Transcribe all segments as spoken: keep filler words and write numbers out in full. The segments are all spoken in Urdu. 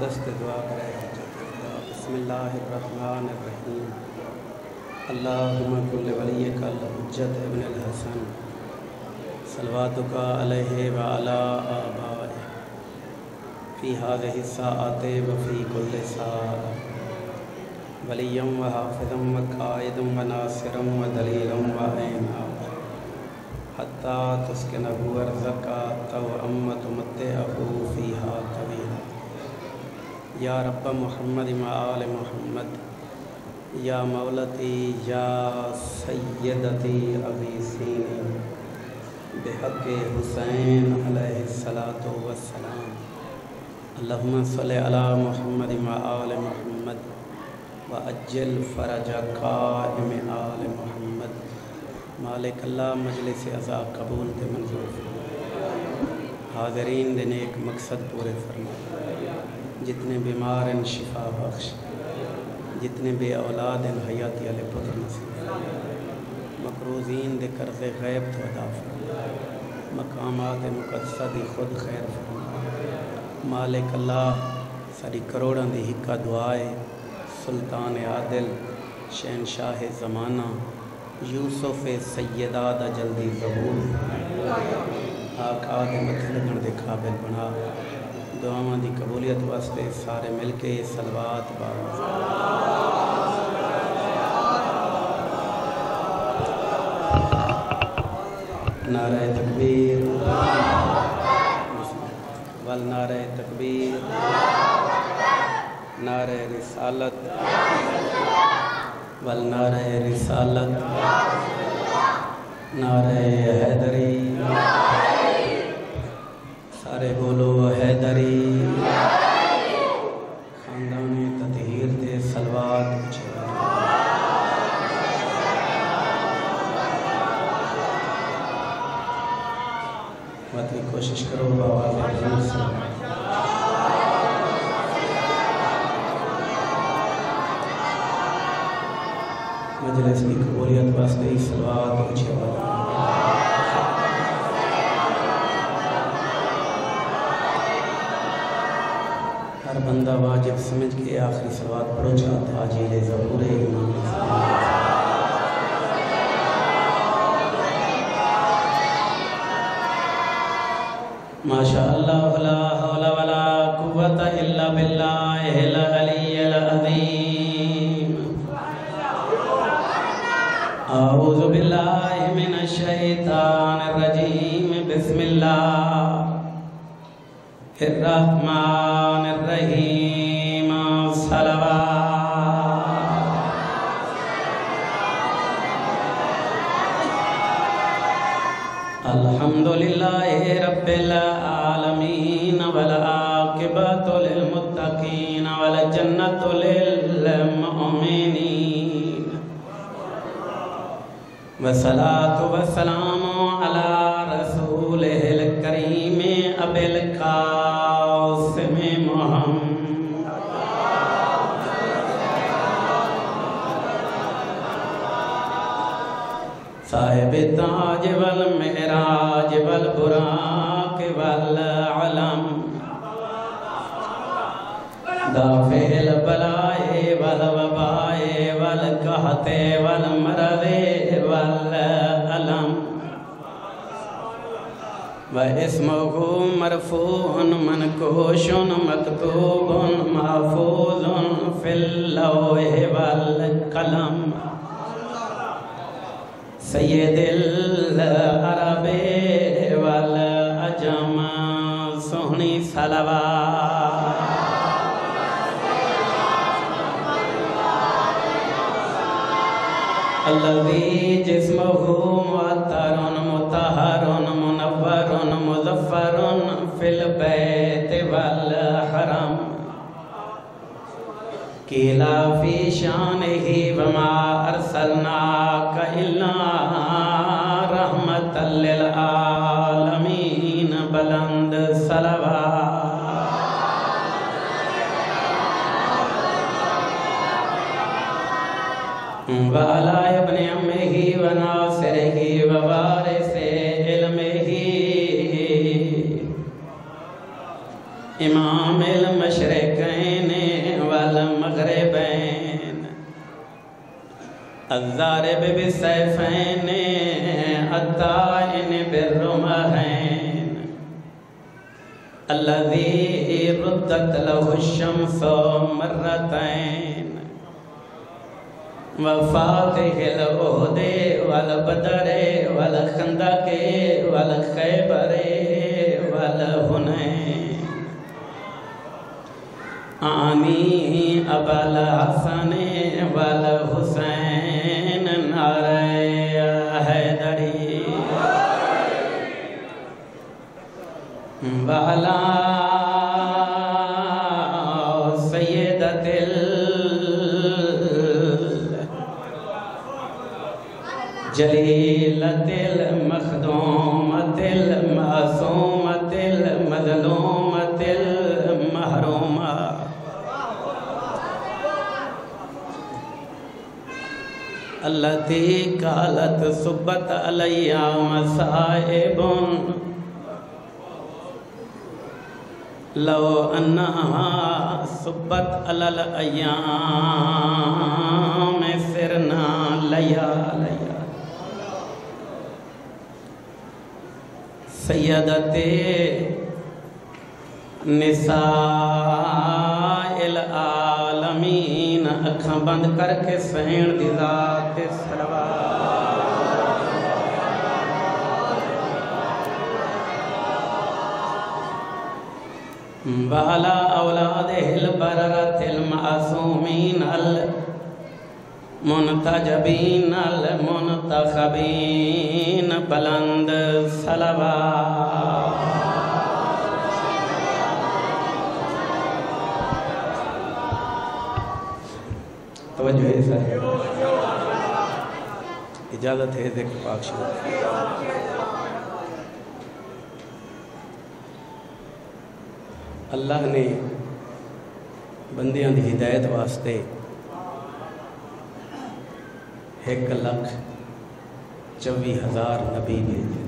دست دعا کرے بسم اللہ الرحمن الرحیم اللہم کل ولیک الحجت ابن الحسن صلواتک علیہ وعلا آبائہ فی هذه الساعات وفی کل ساعة ولیا وحافظا وقائدا وناصرا ودلیلا وعینا حتی تسکنہ ارضک طوعا وتمتعہ فیہا طویلا یا رب محمد آل محمد یا مولتی یا سیدتی اغیثینی بحق حسین علیہ الصلاۃ والسلام اللہم صلی علی محمد آل محمد وعجل فرج قائم آل محمد مالک اللہ مجلس عزا قبول تے منظور حاضرین دے نیک مقصد پورے فرما جتنے بیمار ہیں شفا بخش جتنے بے اولاد ہیں حیاتی علی پتر نصیب مقروضین دے قرض غیب تو ادا فرما مقامات مقدسہ دی خود خیر فرما مالک اللہ ساری کروڑاں دی حکا دعائے سلطان عادل شہنشاہ زمانہ یوسف سیدہ دا جلدی ظہور آقا دے متھے لگن دے قابل بنا دعاواں دی قبولیت واسطے سارے مل کے صلوات بارا نعرہ تکبیر والنعرہ تکبیر نعرہ رسالت والنعرہ رسالت نعرہ حیدری سارے بولو حیدری خاندان تطہیر دے صلوات پچھے مطلب کوشش کرو بآواز حضور سے مجلس کی قبولیت واسطے ہی صلوات پچھے والا ہر بندہ واجب سمجھ کے آخری صلوات پڑھو چاہتا عجیل ظہور امام ماشاء اللہ لا حول ولا قوت الا باللہ العلی العظیم اعوذ باللہ من الشیطان الرجیم بسم اللہ الرحمن الرحیم صلوات الحمدللہ رب العالمین والعاقبۃ للمتقین والجنۃ للمؤمنین والصلاة والسلام علی رسولہ الکریم ابی القاسم محمد صاحب تاج والمعراج والبراق والعلم دافع البلاء والوباء والقحط والمرض والألم واسمه مرفوع منكوش مكتوب محفوظ في اللوح والقلم سید العرب والعجم سہنی صلوات الذي جسمه معطر مطهر منور مظفر في البيت والحرم قيلا في شانه وما أرسلناك إلا رحمة للعالمين بلند صلوات وعلى ابن عمه وناصره ووارث علمه امام المشرقين بسيفين الطائن بالرمحين الذي ردت له الشمس مرتين وفاتح الأهد والبدر والخندق والخيبر والهنين آني أبا الحسن والحسين ناري حيدري وعلى سيدة الجليلة المخدومة المعصومة المظلومة المحرومة التي قالت صبت علي مصائب لو أنها صبت على الأيام سرنا ليالي سیدتے نساء العالمین اکھاں بند کر کے سین دی ذات صلوات وعلا اولادہ البررت المعصومین المنتجبین المنتخبین بلند صلوات توجہ ہے صاحب اجازت ہے ذکر پاک شروع اللہ نے بندیاں دی ہدایت واسطے ایک لکھ چوی ہزار نبی بھیجے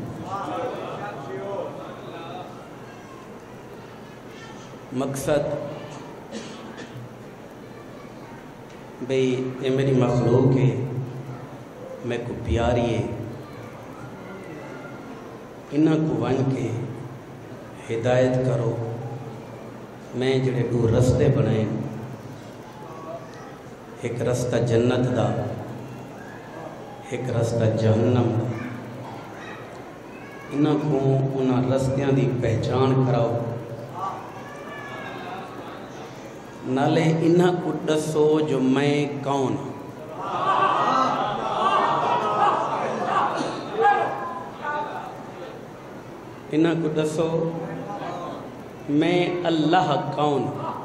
مقصد بھئی یہ میری مخلوق ہے میں کو پیاری ہے انہاں کو ون کے ہدایت کرو میں جڑے دو رستے بنائیں ایک رستہ جنت دا ایک رستہ جہنم دا انہاں کو انہاں رستیاں دی پہچان کراؤ نالے انہاں کو دسو جو میں کون انہاں کو دسو میں اللہ کون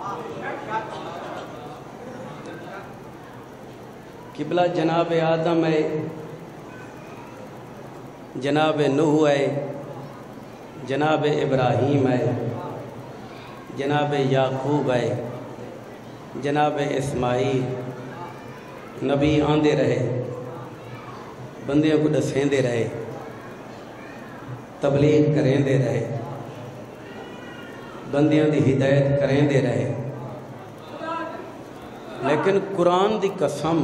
قبلہ جناب آدم ہے جناب نوح ہے جناب ابراہیم ہے جناب یعقوب ہے جناب اسماعیل نبی آندے رہے بندیاں کو دسیں دے رہے تبلیغ کریں دے رہے بندیاں دی ہدایت کریں دے رہے لیکن قرآن دی قسم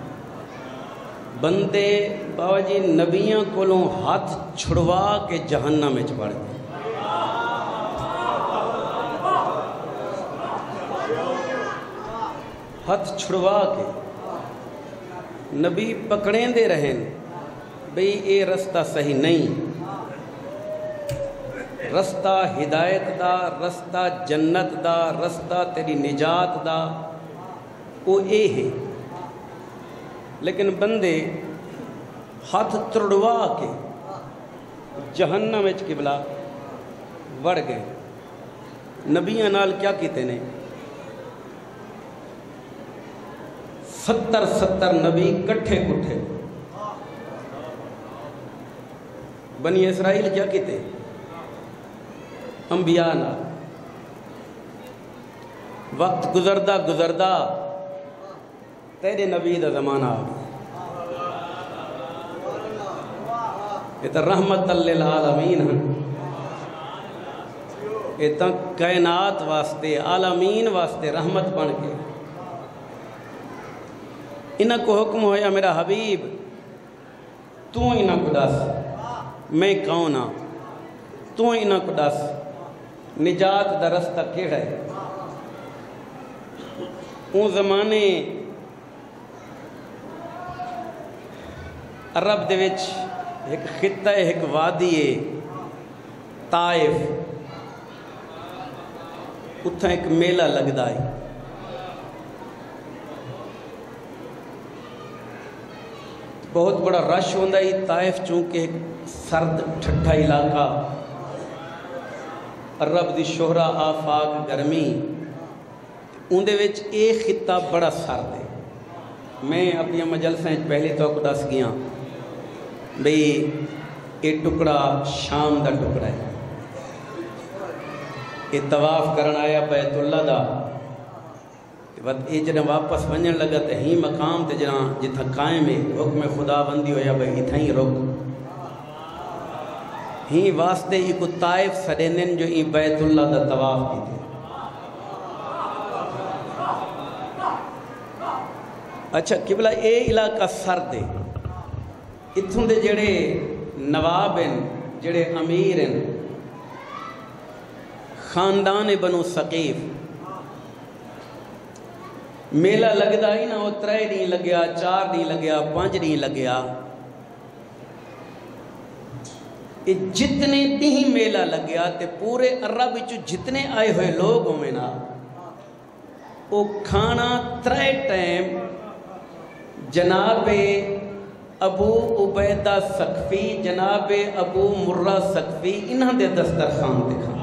بندے بابا جی نبیاں کولوں ہاتھ چھڑوا کے جہنم میں چڑھ گئے ہاتھ چھڑوا کے نبی پکڑیں دے رہے بھئی اے رستہ صحیح نہیں رستہ ہدایت دا رستہ جنت دا رستہ تیری نجات دا وہ اے ہے لیکن بندے ہاتھ ترڑوا کے جہنم وچ قبلہ وڑ گئے نبیاں نال کیا کیتے نے ستر ستر نبی کٹھے کٹھے بنی اسرائیل کیا کیتے انبیاء نہ وقت گزردہ گزردہ تیرے نبی دا زمانہ آ گیا یہ تو رحمت للعالمین ہیں یہ تو کائنات واسطے عالمین واسطے رحمت بن کے انہاں کو حکم ہویا میرا حبیب تو انہاں کو دس میں کون ہاں، تو انہاں کو دس نجات دا رستہ کیڑا ہے۔ اون زمانے عرب دے وچ ایک خطہ ہے، ایک وادی ہے طائف، اتھا ایک میلہ لگدا ہے۔ بہت بڑا رش ہوندا ہے۔ طائف چونکہ ایک سرد ٹھٹھا علاقہ، عرب دی شہرہ آفاق گرمی، اندے وچ ایک خطہ بڑا سرد ہے۔ میں اپنی مجلسیں پہلی تو کو دس گیا بھئی یہ ٹکڑا شام دا ٹکڑا ہے، یہ طواف کرن آیا بیت اللہ دا، یہ جنہیں واپس ونجن لگا تو ہی مقام تے جنہاں جتھا قائم ہے حکم خدا بندی ہویا بھئی اتھا ہی رک ہی واسطے ہی کو طائف سڑینن جو ہی بیت اللہ دا طواف کی تھے۔ اچھا قبلہ اے علاقہ سرد ہے، اتھوں دے جڑے نواب ہیں، جڑے امیر ہیں، خاندان بنو ثقیف، میلہ لگدا ہی نہ وہ ترے نہیں لگیا، چار نہیں لگیا، پانچ نہیں لگیا، یہ جتنے نہیں میلہ لگیا تے پورے عرب وچ جتنے آئے ہوئے لوگ ہوئے نا وہ کھانا ترے ٹائم جناب ابو عبیدہ ثقفی، جناب ابو مرہ ثقفی انہاں دے دسترخوان تے کھانا۔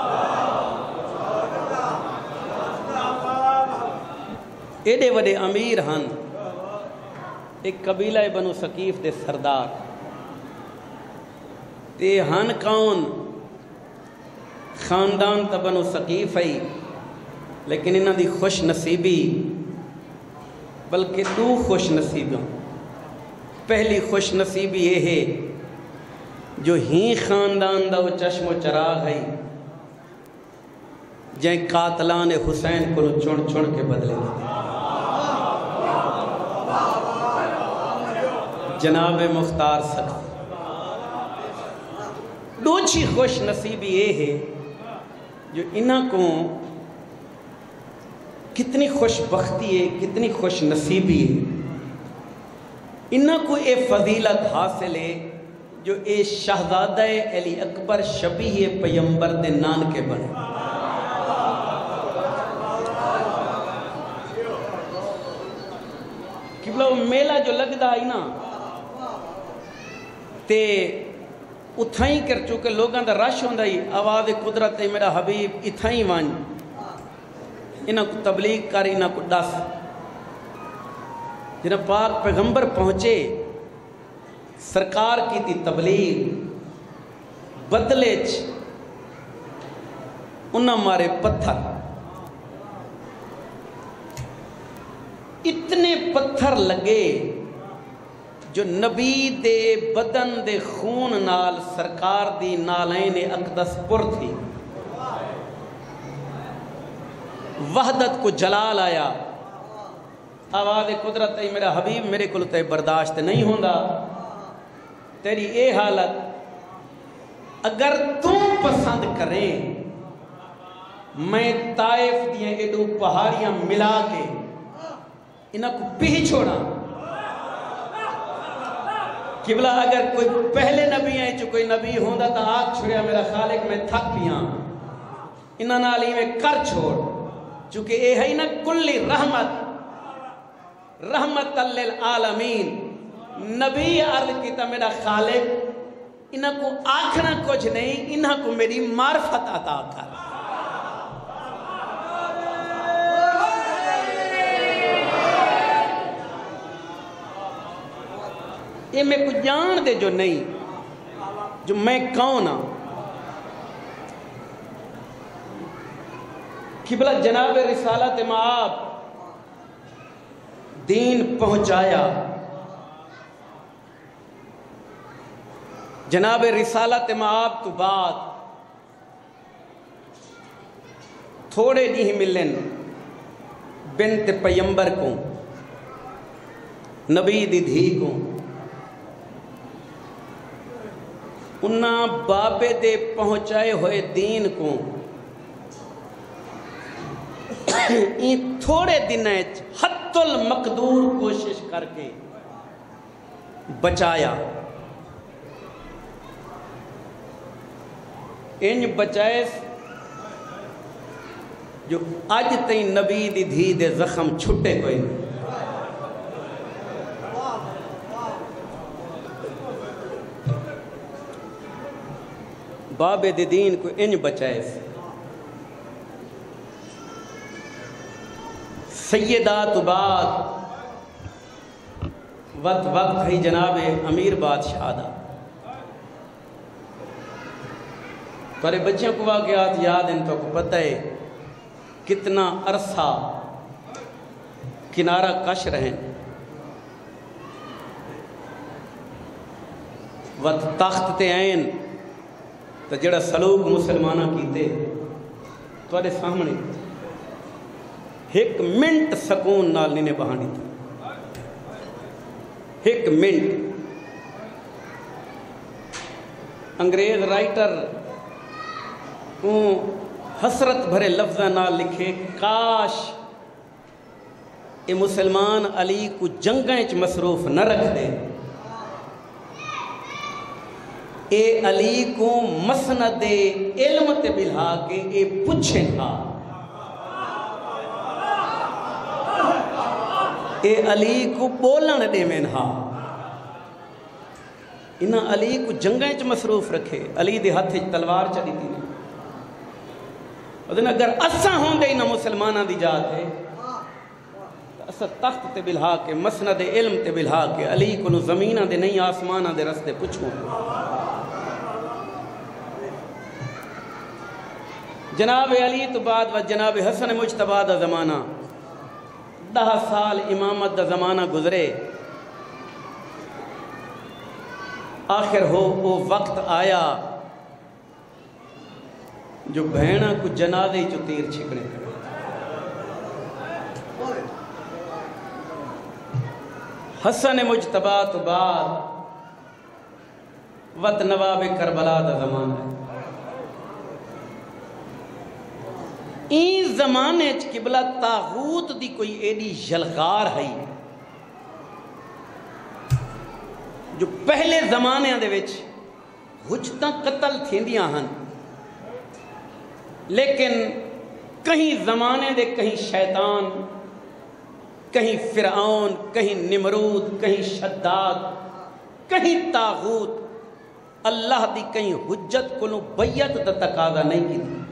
ایڈے وڈے امیر ہن، ایک قبیلہ بنو ثقیف دے سردار تے ہن کون خاندان تا بنو ثقیف ہے، لیکن انہاں دی خوش نصیبی بلکہ دو خوش نصیبیاں۔ پہلی خوش نصیبی یہ ہے جو ہی خاندان دا وہ چشم و چراغ ہے جائیں قاتلان حسین کو چن چن کے بدلے جناب مختار سخت۔ دوسری خوش نصیبی یہ ہے جو انہاں کو کتنی خوش بختی ہے، کتنی خوش نصیبی ہے، انہاں کو اے فضیلت حاصل ہے جو اے شہزادہ علی اکبر شبیہ پیمبر دے نان کے بنے۔ قبلہ وہ میلہ جو لگدا ہے نا تے اتھائی کر چکے لوگاں دا رش ہوندا ہی آواز قدرت ہے میرا حبیب اتھائی وان، انہاں کو تبلیغ کر، انہاں کو دس۔ جنہاں پاک پیغمبر پہنچے سرکار کی تھی تبلیغ، بدلے چ انہاں مارے پتھر، اتنے پتھر لگے جو نبی دے بدن دے خون نال سرکار دی نالین اقدس پر تھی، وحدت کو جلال آیا، آواز قدرت ہے میرا حبیب میرے کو تے برداشت نہیں ہوندا، تیری اے حالت اگر تم پسند کریں میں طائف دیاں ایڈو پہاڑیاں ملا کے انہاں کو پی چھوڑا۔ قبلہ اگر کوئی پہلے نبی ہیں جو کوئی نبی ہوندا تا آگ چھوڑیا میرا خالق میں تھک پیاں، انہاں نالی میں کر چھوڑ، چونکہ اے ہے نا کلی رحمت رحمت للعالمین، نبی عرض کیتا میرا خالق انہاں کو آکھنا کچھ نہیں، انہاں کو میری معرفت عطا کر۔ یہ میں کو جان دے جو نہیں جو میں کون ہاں۔ قبلہ جناب رسالت مآب دین پہنچایا، جناب رسالت مآب تو بعد تھوڑے نہیں ملن بنت پیمبر کو، نبی دی دھی کو، انہاں بابے دے پہنچائے ہوئے دین کو این تھوڑے دن حت المقدور کوشش کر کے بچایا. انج بچائے جو اج تین نبی دی دھی دے زخم چھٹے کوئی نہیں. بابے دی دین کو انج بچائے. سیدات بعد وقت وقت ہے جناب امیر بادشاہ دا. پر بچوں کو واقعات یاد ان تو کو پتہ ہے کتنا عرصہ کنارہ کش رہیں. وقت تخت تے آئین تو جڑا سلوک مسلمانہ کیتے تو سامنے ایک منٹ سکون نال نہیں بہانی تھی. ایک منٹ. انگریز رائٹر حسرت بھرے لفظہ نال لکھے کاش اے مسلمان علی کو جنگیں مصروف نہ رکھ دے. اے علی کو مسند علم تے بلھا کے اے پوچھیں تھا. اے علی کو بولن دے میں نہا. انہاں علی کو جنگیں چ مصروف رکھے. علی دے ہاتھ تلوار چلی تھی. اگر اساں ہوں گے انہاں مسلمانہ دی جات ہے اساں تخت تے بلھا کے مسند علم تے بلھا کے علی کو زمینہ دے نہیں آسمانہ دے رستے پوچھوں. جناب علی تو بعد و جناب حسن مجتبی دا زمانہ دہ سال امامت دا زمانہ گزرے. آخر ہو وہ وقت آیا جو بہنہ کو جنازے چو تیر چھکنے کرے. حسن مجتبی تو بعد وقت نواب کربلا دا زمانہ ہے. این زمانے چ قبلہ طاغوت دی کوئی ایڈی جلغار ہے جو پہلے زمانے دے وچ حجتاں قتل تھیندیاں ہن لیکن کہیں زمانے دے کہیں شیطان کہیں فرعون کہیں نمرود کہیں شداد کہیں طاغوت اللہ دی کہیں حجت کو بیعت دا تقاضا نہیں کی تھی.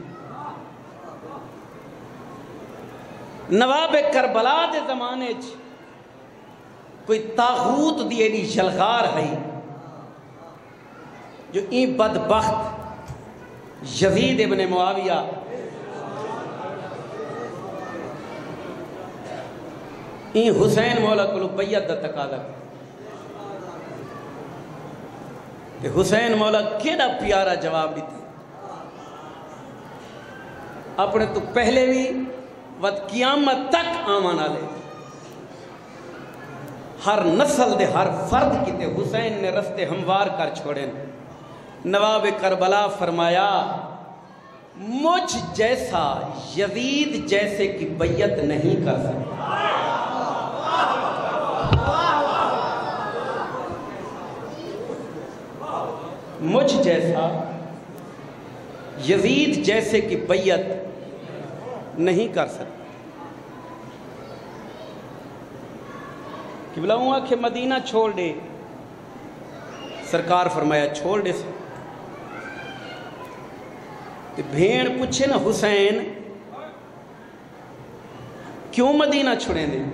نواب کربلا دے زمانے چ کوئی طاغوت دی ایڈی جلغار ہے جو این بدبخت یزید ابن معاویہ این حسین مولا کو بیعت دا تقاضا کہ حسین مولا کیڑا پیارا جواب دیتے اپنے تو پہلے بھی وقت قیامت تک آمانا لے ہر نسل دے ہر فرد کیتے حسین نے رستے ہموار کر چھوڑیں. نواب کربلا فرمایا مجھ جیسا یزید جیسے کی بیعت نہیں کر سکتا. مجھ جیسا یزید جیسے کی بیعت نہیں کر سکتا. کہ بلاؤں کہ مدینہ چھوڑ دے. سرکار فرمایا چھوڑ دے. تو بھیڑ پوچھے نا حسین کیوں مدینہ چھوڑیں دے.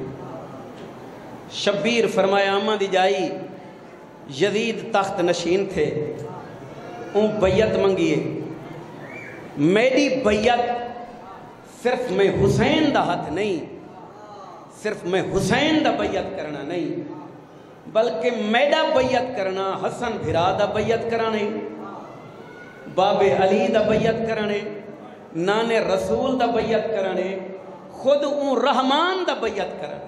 شبیر فرمایا اماں دی جائی یزید تخت نشین تھے اون بیعت منگیے. میری بیعت صرف میں حسین دا ہاتھ نہیں صرف میں حسین دا بیعت کرنا نہیں بلکہ میڈا بیعت کرنا حسن بھرا دا بیعت کرانے باب علی دا بیعت کرانے نان رسول دا بیعت کرانے خود اون رحمان دا بیعت کرانے.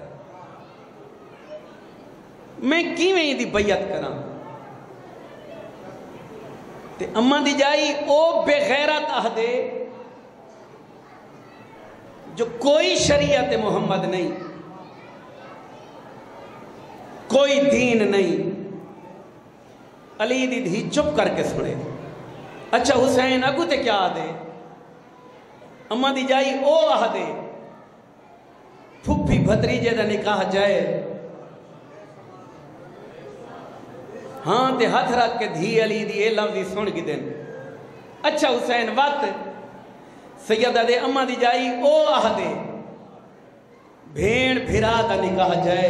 میں کیویں دی بیعت کراں. تے اما دی جائی او بے غیرت آہدے جو کوئی شریعت محمد نہیں، کوئی دین نہیں. علی دی دھی چپ کر کے سنے. اچھا حسین اگو تے کیا آدھے؟ اما دی جائی او آہدے پھپھی بھتریجے دا نکاح جائے. ہاں تے ہاتھ رکھ کے دھی علی دی اے لفظی سن کی دن. اچھا حسین وقت سیدہ دے اما دی جائی او آہدے بھیڑ بھرا دا نکاح جائے.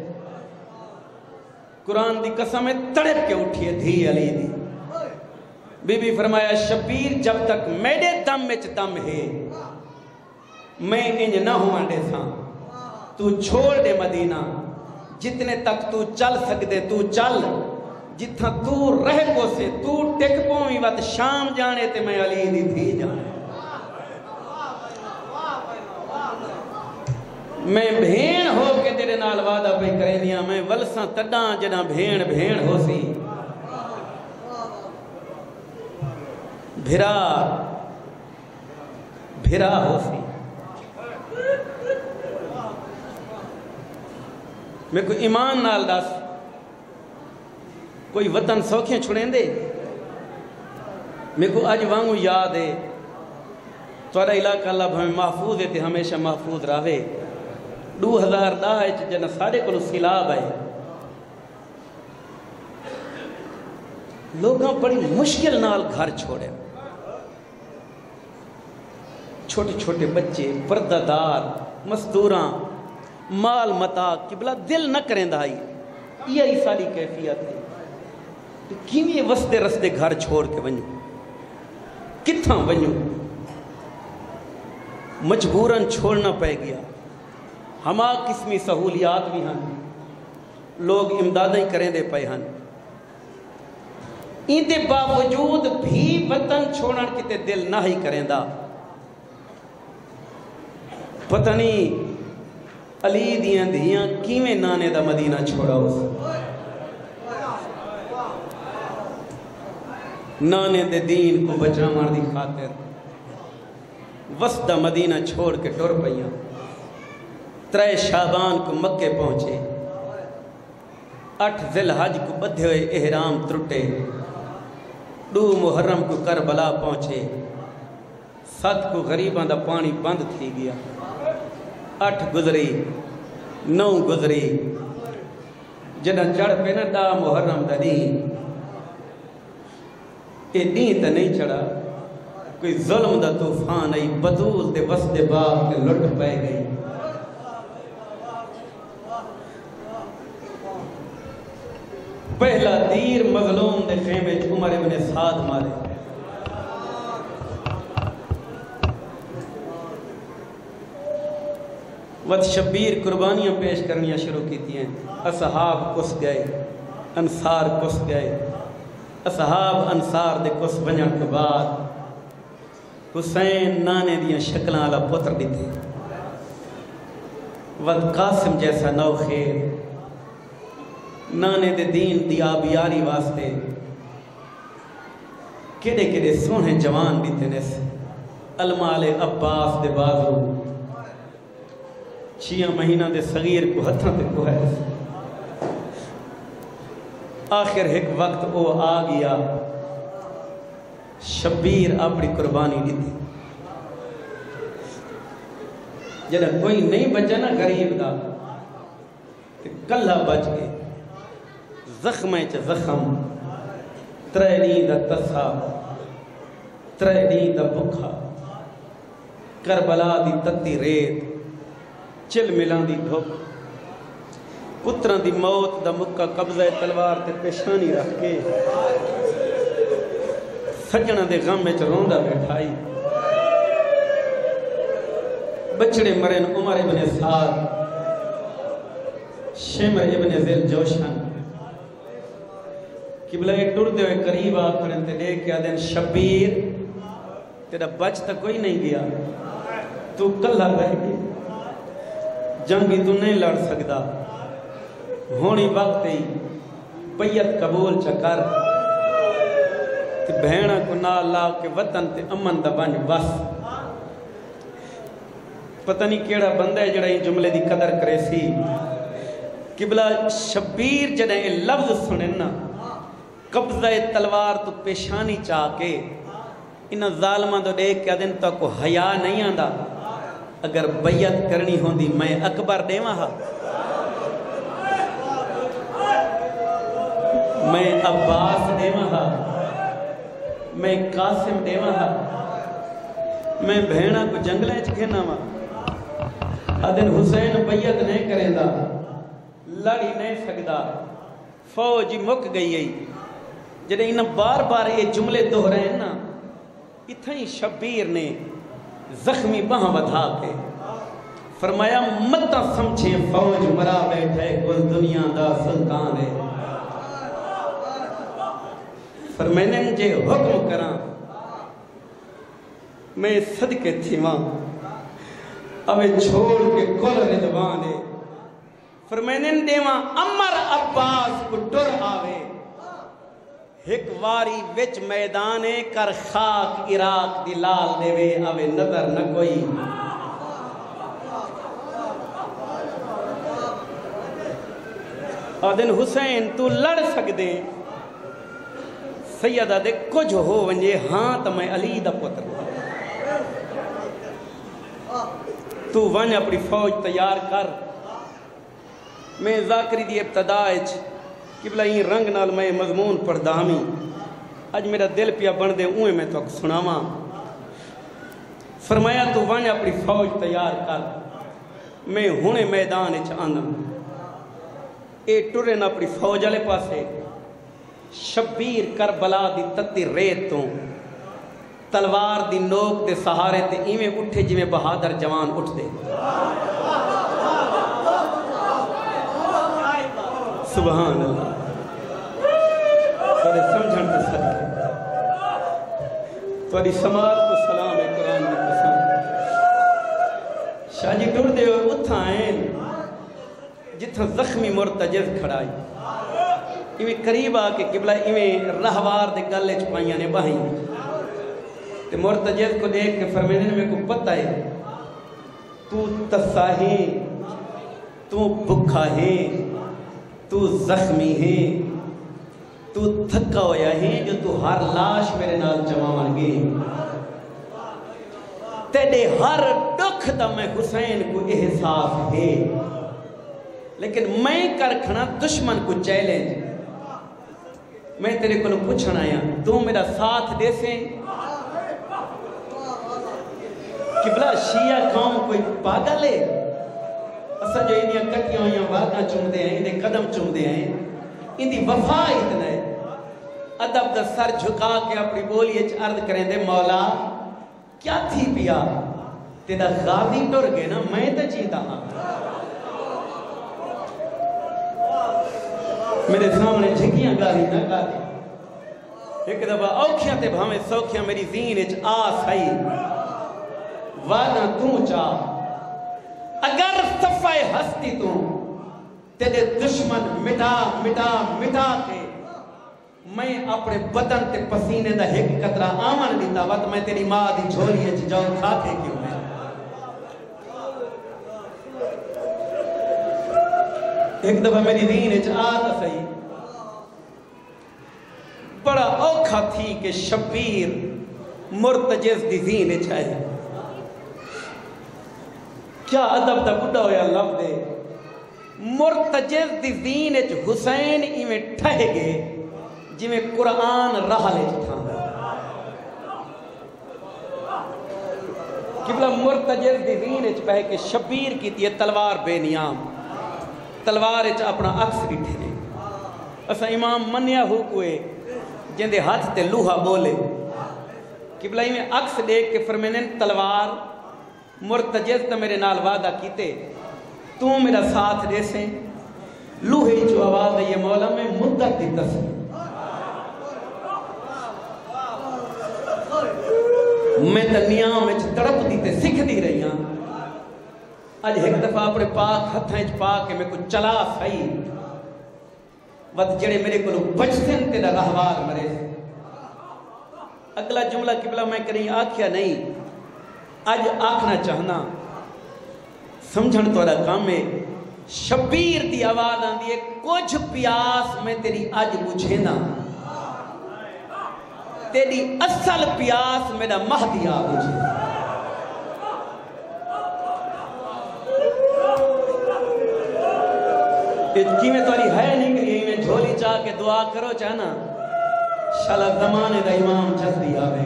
قرآن دی قسم تڑپ کے اٹھیے دھی علی دی. بی بی فرمایا شبیر جب تک میڈے دم میں دم ہے میں انج نہ ہوں انڈے ساں. تو چھوڑ دے مدینہ جتنے تک تو چل سکدے تو چل. جتھا تو رہ کو سے تو ٹک پویں وقت شام جانے تے میں علی دی تھی جانے. میں بھین ہو کے تیرے نال وعدہ پہ کرے دیا میں ولساں تڈاں جنا بھین بھین ہو سی. بھرا بھرا ہو سی. میں کوئی ایمان نال دس کوئی وطن سوکھیں چھڑیں دے؟ میں کو اج وانگو یاد ہے توڑا علاقہ اللہ بھویں محفوظ ہے تے ہمیشہ محفوظ راوے. دو ہزار دا ہے جنہ ساڑھے کو سیلاب ہے. لوگاں بڑی مشکل نال گھر چھوڑے. چھوٹے چھوٹے بچے پردہ دار مزدوراں مال متا قبلہ دل نہ کریں دائی. یہ ہی ساری کیفیت ہے. کیویں وستے رستے گھر چھوڑ کے ونجو کتھاں ونجو مجبوراً چھوڑنا پہ گیا. ہما قسمی سہولیات بھی ہن لوگ امدادیں کریں دے پے ہن. ان دے باوجود بھی وطن چھوڑن کتے دل نہ ہی کریں دا. پتہ نہیں علی دیاں دھیاں کیویں نانے دا مدینہ چھوڑا ہو سا. نانے دے دین کو بچاون دی خاطر وسطہ مدینہ چھوڑ کے ٹر پئیاں. ترے شعبان کو مکے پہنچے. اٹھ ذی الحج کو بدھے ہوئے احرام ترٹے. دو محرم کو کربلا پہنچے. ست کو غریباں دا پانی بند تھی گیا. اٹھ گزری نو گزری جنہ چڑھ پہ نہ دا محرم دا دین. اے دین تا نہیں چڑھا کوئی ظلم دا طوفان آئی بدول دے وسط باغ کے لٹ پہ گئی. پہلا تیر مظلوم دے خیمے عمر ابن سعد مارے. وقت شبیر قربانیاں پیش کرنیاں شروع کی تھی ہیں. اصحاب کس گئے انصار کس گئے. اصحاب انصار دے کس بنجن کے بعد حسین نانے دیاں شکلیں والا پتر دیتے. وقت قاسم جیسا نو خیر نانے دے دین دی آبیاری واسطے کڑے کڑے سونے جوان دیتے نے سے. المال عباس دے بازو چھیاں مہینہ دے صغیر کو ہتھاں تے کو ہے. آخر ایک وقت او آ گیا شبیر اپنی قربانی دیتی. جنہ کوئی نہیں بچا نا غریب دا کلہ بچ گئے. زخمیں چا زخم ترے دین دا تسا ترے دین دا بکھا کربلا دی تتی ریت چل ملان دی دھوپ پتران دی موت دا مکہ قبضہ تلوار تے پیشانی رکھ کے سجنہ دے غم میں چروندہ بیٹھائی. بچڑے مرین عمر ابن سعد شمر ابن ذل جوشن قبلہ ٹر دے ہوئے قریب آکھرن تے لے کے آدھن شبیر تیرا بچ تا کوئی نہیں گیا تو کلہ رہ گئی. جنگی تو نہیں لڑ سکتا. ہونی وقت ہی بیعت قبول چکر تے بہنا کو نال لا کے وطن تے امن دا بن بس پتہ نہیں کیڑا بندہ ہے جڑا یہ جملے دی قدر کرے سی قبلہ شبیر جڑے یہ لفظ سنن نا قبضہ تلوار تو پیشانی چاہ کے انہاں ظالماں تو دیکھ کے دن تو کو حیا نہیں آندا اگر بیعت کرنی ہوندی میں اکبر دیواں ہا میں عباس دیواں ہا میں قاسم دیواں ہا میں بہنا کو جنگلے چ گھنا وا ادن حسین بیعت نہیں کرے دا لڑی نہیں سکدا فوج مک گئی ہے جڑے انہاں بار بار یہ جملے دہرائے ہیں نا اتھائی شبیر نے زخمی باہاں بدھا کے فرمایا متا سمجھے فوج مرا بیٹھے کل دنیا دا سلطان ہے فرمائنے مجھے حکم کران میں صدقے تھی ماں اوے چھوڑ کے کل ردوان ہے فرمائنے دیواں امر عباس کو ڈر آوے ایک واری وچ میدانے کر خاک عراق دی لال دیوے اوے نظر نہ کوئی آدن حسین تو لڑ سکدے سیدہ دے کچھ ہو ونجے ہاں تا میں علی دا پتر تو ون اپنی فوج تیار کر میں ذاکری دی ابتدائج قبلہ ہی رنگ نال میں مضمون پڑھ دامی آج میرا دل پیا بن دے اوے میں تو سناواں فرمایا تو ون اپنی فوج تیار کر میں ہونے میدان اچ آندم اے ٹرن اپنی فوج والے پاسے شبیر کربلا دی تتی ریت تو تلوار دی نوک دے سہارے تے ایویں اٹھے جی میں بہادر جوان اٹھ دے سبحان اللہ تھوڑے سمجھن کے صدقے تھوڑی سماعت کو سلام ہے قرآن میں قسم شاہ جی ٹوڑ دے ہوئے اتھا آئیں جتھا زخمی مرتجز کھڑائی ایویں قریب آ کے قبلہ ایویں رہوار دے گلے چپائیاں نے باہیں تے مرتجز کو دیکھ کے فرمینے میں کو پتہ ہے تو تساہی تو بکھا ہے تو زخمی ہے تو تھکا ہویا ہے جو تو ہر لاش میرے نال جمعان گے تیڑے ہر دکھ دا میں حسین کو احساس ہے لیکن میں کر کھنا دشمن کو چیلنج میں تیرے کو پوچھنا آیا تو میرا ساتھ دے سے قبلہ شیعہ قوم کوئی پاگل ہے اسا جو انہیاں کٹیاں ہویاں واگاں چوم دے ہیں انہیں قدم چوم دے ہیں ان دی وفا اتنا ہے ادب دا سر جھکا کے اپنی بولی اچ عرض کریں دے مولا کیا تھی پیا تیرا غازی ٹر گئے نا میں تا جیتا ہاں میرے سامنے جھکیاں گالی نہ گالی ایک دفعہ اوکھیاں تے بھامے سوکھیاں میری زین اچ آس آئی وانا تو چاہ اگر صفحہ ہستی تو تیرے دشمن مٹا مٹا مٹا کے میں اپنے بدن تے پسینے دا ایک قطرہ آمن دیتا وقت میں تیری ماں دی جھولی ہے جاؤ کھاتے کیوں ہے ایک دفعہ میری دین اچ آتا سہی بڑا اوکھا تھی کہ شبیر مرتجز دی دین اچ آئے کیا عدب دا بڑھا ہویا لفظ دے مرتجز دی دین اچ حسین ایویں ٹھہے گے جی میں قرآن رہا لے جتھا قبلہ مرتجز دی دین اچ پہے کہ شبیر کی تیہ تلوار بے نیام تلوار اچ اپنا عکس ڈٹھے نے اسا امام منیا ہو کوئے جن دے ہاتھ تے لوہا بولے قبلہ میں عکس دیکھ کے فرمینن تلوار مرتجز تا میرے نال وعدہ کیتے تو میرا ساتھ دے سے لوہے جو آواز ہے یہ مولا میں مدت دی تسلیم میں تنیاں میں تڑپ دی تے سکھ دی رہی ہاں آج ایک دفعہ اپنے پاک ہتھیں چ پاک میں کو چلا سائی وقت جڑے میرے کو بچسن تے دا رہوار مرے اگلا جملہ قبلہ میں کریں آکھیا نہیں اج آکھنا چاہنا سمجھن تو رہا کام ہے شبیر دی آواز آن دیئے کچھ پیاس میں تیری اج مجھے نا تیری اصل پیاس میرا مہدی آ مجھے کی میں تواری ہے نہیں کری میں جھولی چاہ کے دعا کرو چاہنا شالا زمانے دا امام جلدی آوے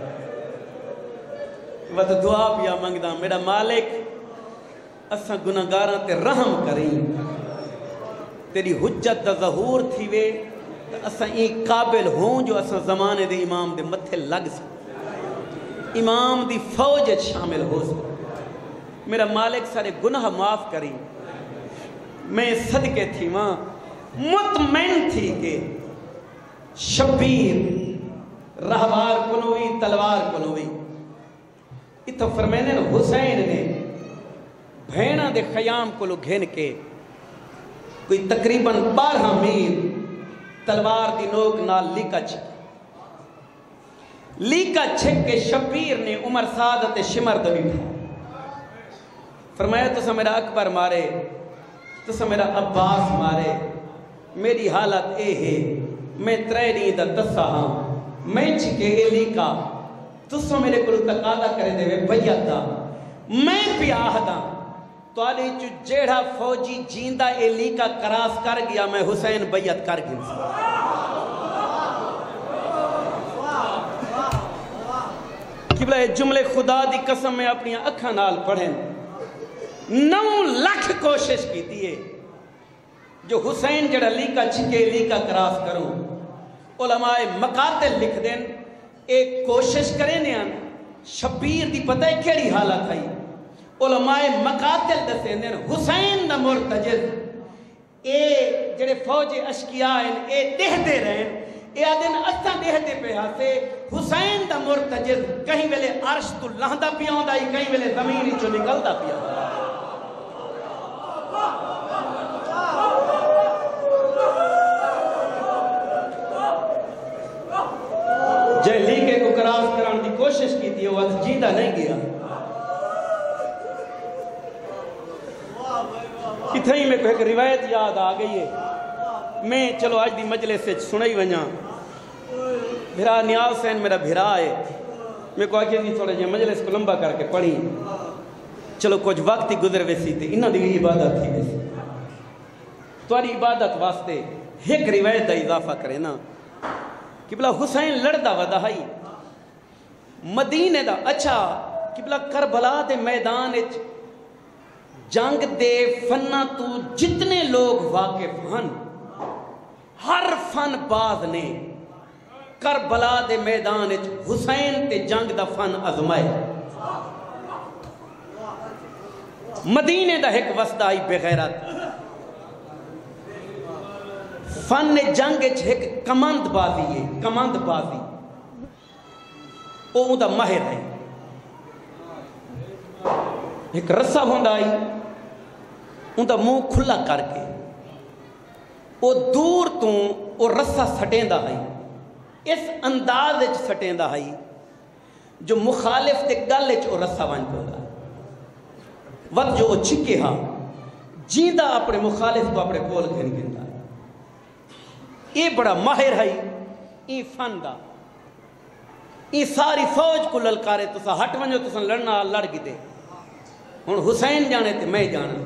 وہ تو دعا پیا منگدا میرا مالک اساں گناہگاراں تے رحم کریں تیری حجت دا ظہور تھی وے اساں این قابل ہوں جو اساں زمانے دے امام دے متھے لگ سکتے امام دی فوج شامل ہو سکتے میرا مالک سارے گناہ معاف کریں میں صدقے تھی ماں مطمئن تھی کہ شبیر رہوار کنوی تلوار کنوی اتھا فرمینے حسین نے بھینا دے خیام کو لو گھن کے کوئی تقریباً بارہ میل تلوار دی نوک نال لیکا چھک لیکا چھک کے شبیر نے عمر سعادت شمر دو بیٹھا فرمایا تو سا میرا اکبر مارے تو سا میرا عباس مارے میری حالت اے ہے میں ترے نہیں دا دسا ہاں میں چھکے اے لیکا تو سا میرے کو تقاضا کرے دے وے بیعت دا میں پیاہ دا تو آلی چو جیڑا فوجی جیندہ اے لیکا کراس کر گیا میں حسین بیعت کر گیا قبلہ جملے خدا دی قسم میں اپنی اکھاں نال پڑھیں نو لکھ کوشش کی دیئے جو حسین جڑا لیکا چھکے لیکا کراس کروں علماء مقاتل لکھ دیں ایک کوشش کریں نیان شبیر دی پتہ ہے کیڑی حالت ہے علماء مقاتل دسیں دیں حسین دا مرتجز اے جڑے فوج اشکیاء ہیں اے دہ دے رہے اے آدھن اچھا دہ دے پہ ہاسے حسین دا مرتجز کہیں ویلے عرش تو لہندہ پیا ہوں دائی کہیں ویلے زمینی چو نکلتا پیا ہوں جے لیکے کو کراس کران دی کوشش کی تھی وہ جیدہ نہیں گیا اتھائی میں کوئی ایک روایت یاد آ گئی ہے میں چلو آج دی مجلس سے سنائی ونجا بھرا نیال سین میرا بھرا ہے میں کو آکے دی تھوڑا جے مجلس کو لمبا کر کے پڑھی چلو کچھ وقت ہی گزر ویسی تھی انہاں دی عبادت تھی ویسی تواری عبادت واسطے ایک روایت دا اضافہ کرے نا قبلہ حسین لڑدا ودہائی مدینے دا اچھا قبلہ کربلا دے میدان اچ جنگ دے فنہ تو جتنے لوگ واقف ہن ہر فن باز نے کربلا دے میدان اچ حسین تے جنگ دا فن ازمائے مدینے دا ایک وسطہ آئی بغیرت فن جنگ ایک کمند بازی ہے کمند بازی او دا ماہر ہے ایک رسہ ہوندہ آئی ان دا منہ کھلا کر کے او دور تو او رسہ سٹیں دا ہے اس انداز اچ سٹیں دا ہے جو مخالف دے گل اچ او رسہ وان پہندا وقت جو او چھکے ہاں جیندہ اپنے مخالف کو اپنے کول گھن گھندا یہ بڑا ماہر ہے یہ فن دا یہ ساری فوج کو للکارے تو سا ہٹ ونجو تو سا لڑنا لڑ گی دے ہن حسین جانے تے میں جانا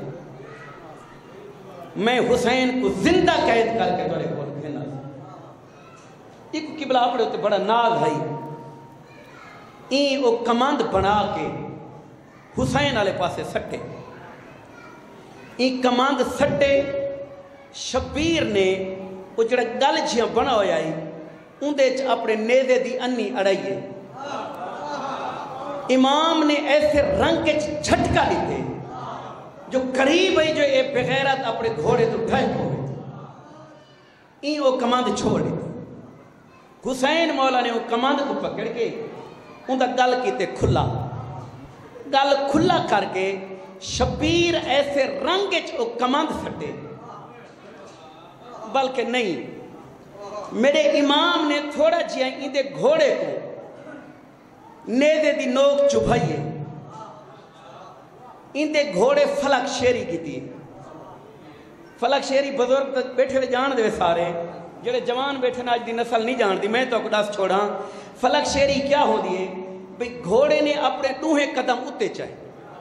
میں حسین کو زندہ قید کر کے توڑے کول گھنا ایک قبلہ اپنے ہوتے بڑا ناز ہے یہ وہ کماند بنا کے حسین والے پاسے سٹے یہ کماند سٹے شبیر نے وہ جڑا گل جیاں بنا ہویا ہے اندے چ اپنے نیزے دی انی اڑائی ہے امام نے ایسے رنگ کے جھٹکا لیتے جو قریب ہے جو اے بغیرت اپنے گھوڑے تو ڈھائے ہوئے این وہ کماند چھوڑ دیتے حسین مولا نے وہ کماند کو پکڑ کے اندہ گل کیتے کھلا گل کھلا کر کے شبیر ایسے رنگ چ وہ کماند سٹے بلکہ نہیں میرے امام نے تھوڑا جیا اندے گھوڑے کو نیزے دی نوک چبھائیے ان دے گھوڑے فلک شیری کی تھی فلک شیری بزرگ تک بیٹھے ہوئے جان دے سارے جڑے جوان بیٹھے نا آج دی نسل نہیں جان دی میں تو اکڑاس چھوڑا فلک شیری کیا ہو دیئے بھئی گھوڑے نے اپنے دوہے قدم اتے چاہے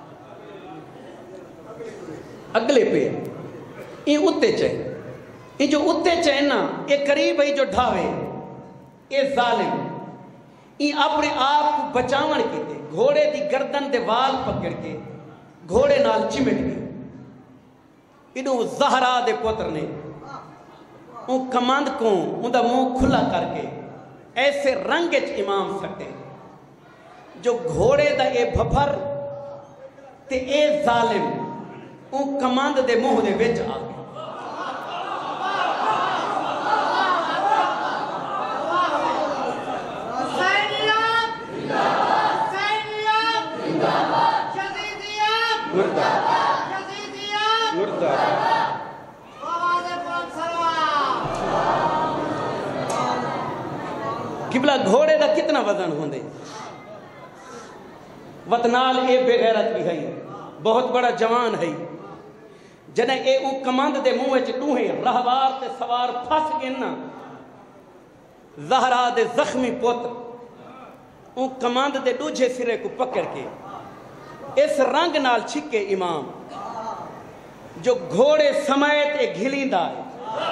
اگلے پہ یہ اتے چاہے یہ جو اتے چاہے نا یہ قریب ہے جو ڈھاوے یہ ظالم یہ اپنے آپ کو بچاون کی تھے گھوڑے دی گردن دے وال پکڑ کے گھوڑے نال چمٹ گئے انہوں زہرا دے پتر نے ان کماند کو ان دا منہ کھلا کر کے ایسے رنگچ امام سکتے جو گھوڑے دا اے بھپر تے اے ظالم ان کماند دے منہ دے وچ آ گئے قبلہ گھوڑے دا کتنا وزن ہوندے وطنال اے بے غیرت بھی ہے بہت بڑا جوان ہے جنہیں اے اون کماند دے منہ وچ ڈوہیں رہوار تے سوار پھس گئے نا زہرا دے زخمی پتر اون کماند دے دوجھے سرے کو پکڑ کے اس رنگ نال چھکے امام جو گھوڑے سمیت ایک گھلیندہ ہے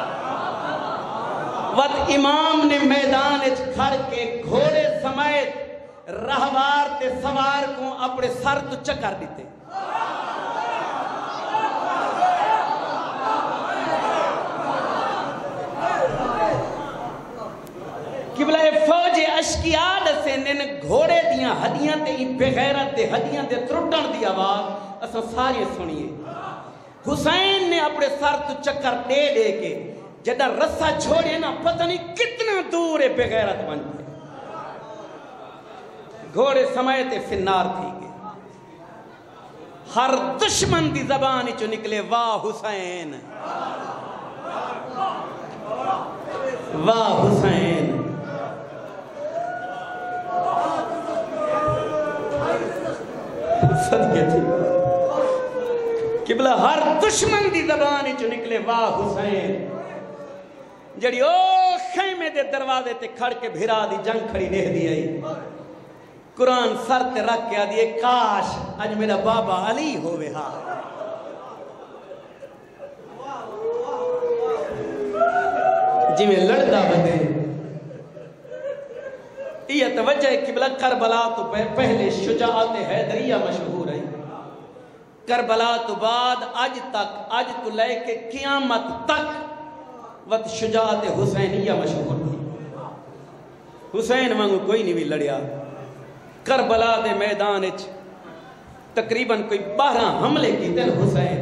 وقت امام نے میدان اچ کھڑ کے گھوڑے سمیت رہوار تے سوار کو اپنے سر تو چکر دیتے قبلہ فوج اشکیاد سے نن گھوڑے دیاں ہڈیاں تے بغیرت تے ہڈیاں تے ترٹن دی آواز اساں ساری سنیے حسین نے اپنے سر تو چکر دے دے کے جدہ رسہ چھوڑے نا پتہ نہیں کتنا دور ہے بغیرت بن گئے گھوڑے سمیتے فنار تھی گئے ہر دشمن دی زبانی چو نکلے واہ حسین واہ حسین صدقے تھی قبلہ ہر دشمن دی زبانی چو نکلے واہ حسین جڑی او خیمے دے دروازے تے کھڑ کے بھرا دی جنگ کھڑی دیکھ دی آئی قرآن سر تے رکھ کے آدھی کاش آج میرا بابا علی ہوئے ہاں جی میں لڑتا بدے یہ توجہ قبلہ کربلا تو پہلے شجاعت حیدریہ مشہور ہے کربلا تو بعد آج تک آج تو لے کے قیامت تک وقت شجاعت حسینیہ مشہور تھی حسین مانگو کوئی نہیں بھی لڑیا کربلا دے میدان اچ تقریباً کوئی بارہ حملے کی دل حسین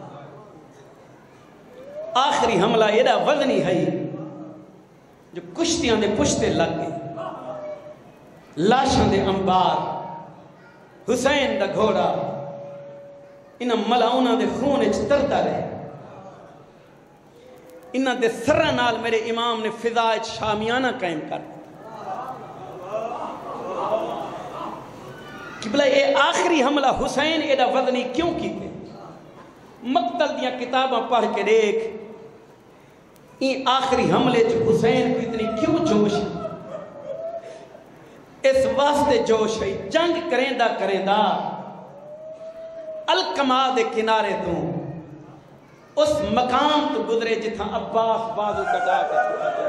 آخری حملہ ایڈا وزنی ہے جو کشتیاں دے پشتے لگ گئے لاشاں دے انبار حسین دا گھوڑا انہاں ملاؤنہ دے خون اچ ترتا رہے انہاں دے سرہ نال میرے امام نے فضا اچ شامیانہ قائم کر قبلہ اے آخری حملہ حسین ایڈا وزنی کیوں کی تھے مقتل دیاں کتاباں پڑھ کے دیکھ این آخری حملے جو حسین کو اتنی کیوں جوش ہے اس واسطے جوش ہے جنگ کریندہ کریندہ الکما دے کنارے تو اس مقام تو گزرے جتھا عباس بازو کٹا کے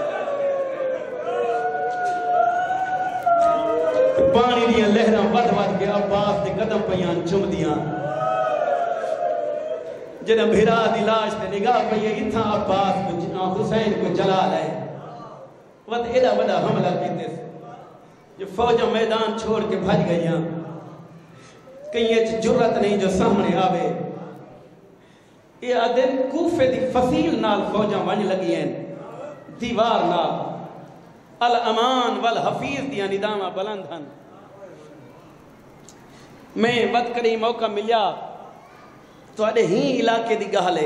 پانی دیاں لہراں ود ود کے عباس دے قدم پیاں چم دیاں جنہ بھیرا دی لاش تے نگاہ پہ اتھا عباس کو حسین کو جلال ہے وقت ایڈا بڑا حملہ کیتے سے جو فوجہ میدان چھوڑ کے بھج گئیاں کہیں یہ جرت نہیں جو سامنے آوے یہ آدھن کوفے دی فصیل نال فوجہ ونج لگی ہیں دیوار نال الامان والحفیظ دیا ندامہ بلند ہن میں وقت کری موقع ملیا تو آدھے ہی علاقے دی گہلے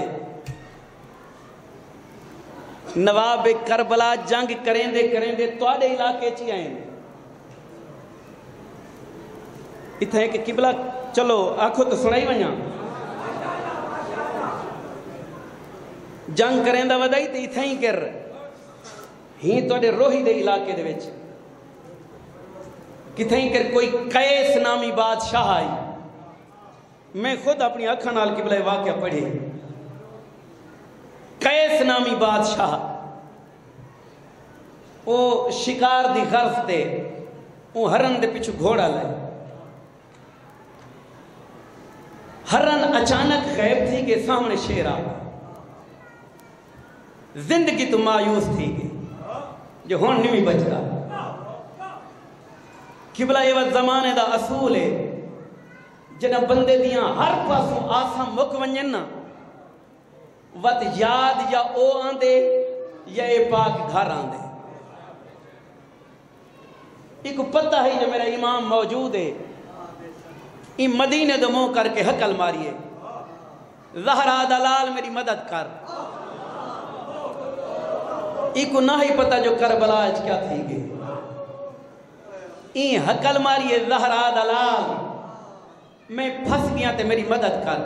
نواب کربلا جنگ کریں دے کریں دے تو آدھے علاقے چی آئیں اتنا ہے کہ قبلہ چلو آنکھو تو سنائی ونجا جنگ کریں دا ودائی تے اتنا ہی کر ہی تو اڈے روحی دے علاقے دے ویچ کتنا ہی کر کوئی قیس نامی بادشاہ آئی میں خود اپنی اکھا نال قبلہ واقعہ پڑھی قیس نامی بادشاہ وہ شکار دی غرض تے وہ ہرن دے پیچھو گھوڑا لائے ہرن اچانک غیب تھی کہ سامنے شیر آ زندگی تو مایوس تھی گئی جو ہون نہیں بچتا قبلہ یہ وقت زمانے دا اصول ہے جنہ بندے دیاں ہر پاسوں آساں مک ونجن وقت یاد یا او آندے یا اے پاک گھر آندے ایک پتہ ہے جو میرا امام موجود ہے این مدینے دو منہ کر کے حقل ماریے زہرا دلال میری مدد کر ایک نہ ہی پتہ جو کربلا اج کیا تھی گے این حقل ماریے زہرا دلال میں پھنس گیا تے میری مدد کر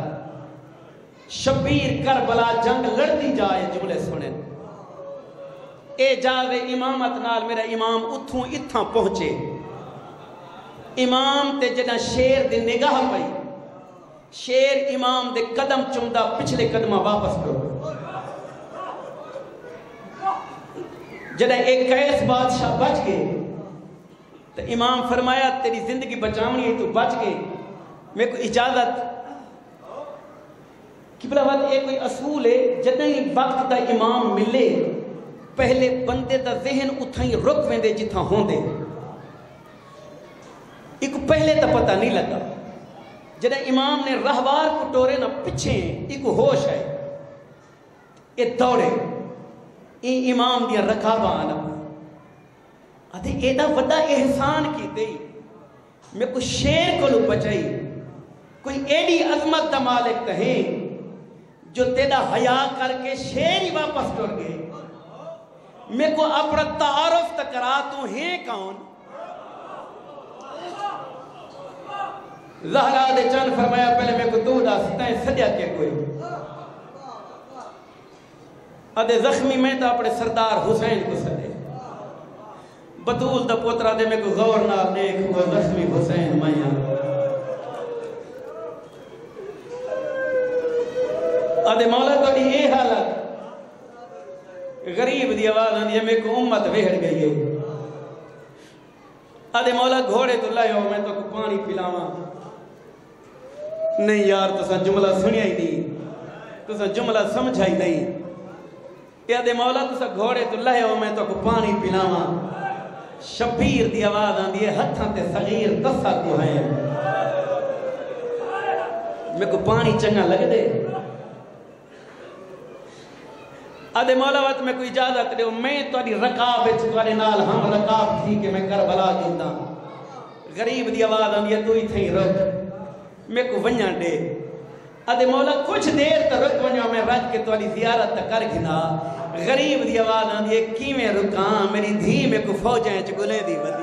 شبیر کربلا جنگ لڑتی جائے جملے سنیں اے جاوے امامت نال میرا امام اتھوں اتھاں پہنچے امام تے جنہ شیر دے نگاہ پئی شیر امام دے قدم چمدہ پچھلے قدمہ واپس کرو جنہ ایک قیس بادشاہ بچ گئے تو امام فرمایا تیری زندگی بچامنی ہے تو بچ گئے میں کو اجازت قبلہ وقت ایک کوئی اصول ہے جتنی وقت دا امام ملے پہلے بندے دا ذہن اتھائی رک ویندے جتھا ہوندے ایک پہلے تا پتہ نہیں لگا جنہ امام نے رہوار کو ٹورے نہ پچھے ایک ہوش ہے یہ دوڑے این امام دیا رکابہ آنا آدھے ایدہ وڈا احسان کی دئی میں کوئی شیر کو لو بچائی کوئی ایڈی عظمت دا مالک کہیں جو تیرا حیا کر کے شیر ہی واپس ٹور گئے میں کو اپنا تعارف تکرا تو ہیں کون زہرا دے چند فرمایا پہلے میں کو تو دا ستائیں سجا کے کوئی ادھے زخمی میں تا اپنے سردار حسین کو سدے بطول دا پوترا دے میں کو غور نہ دیکھ ہوا زخمی حسین مائیاں ادھے مولا تو دی اے حالت غریب دی آواز آندی ہے میں کو امت وہڑ گئی ہے ادھے مولا گھوڑے تو لائے ہو میں تو کو پانی پلاواں نہیں یار تو سا جملہ سنیا ہی نہیں تو سا جملہ سمجھا ہی نہیں کہ دے مولا تو سا گھوڑے تو لہے ہو میں تو کو پانی پلاواں شبیر دی آواز آندی ہے ہتھاں تے صغیر دسا کو ہیں میں کو پانی چنگا لگ دے ادھے مولا وقت میں کوئی اجازت دے میں تو دی رکاب چکوارے نال ہم رکاب تھی کہ میں کربلا جیتا غریب دی آواز آندی ہے تو ہی تھیں رکھ میں کو ونیاں دے ادھے مولا کچھ دیر تا رک ونیاں میں رکھ کے تو علی زیارت تا کر گھنا غریب دی آواز آندی ہے کی میں رکاں میری دھی میں کو فوجیں چگلے دی بدی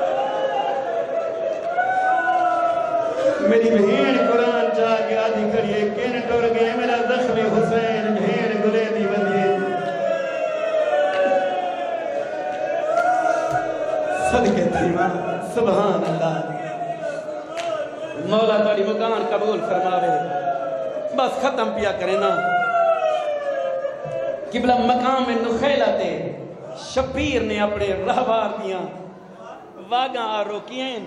میری بہین قرآن چاہ کے آدھی کریے کین ٹور گئے میرا زخمی حسین بہین گلے دی بدی صدقے تھی ماں سبحان اللہ مولا تاری مکان قبول فرماوے بس ختم پیا کرے نا قبلہ مقام میں نخیلتے شبیر نے اپنے رہبار دیاں واگاں آ روکییں